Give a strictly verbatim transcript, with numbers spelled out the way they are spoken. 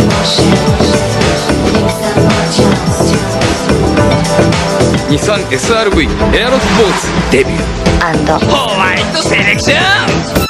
日産 エスアールブイ エアロスポーツデビューアンドホワイトセレクション。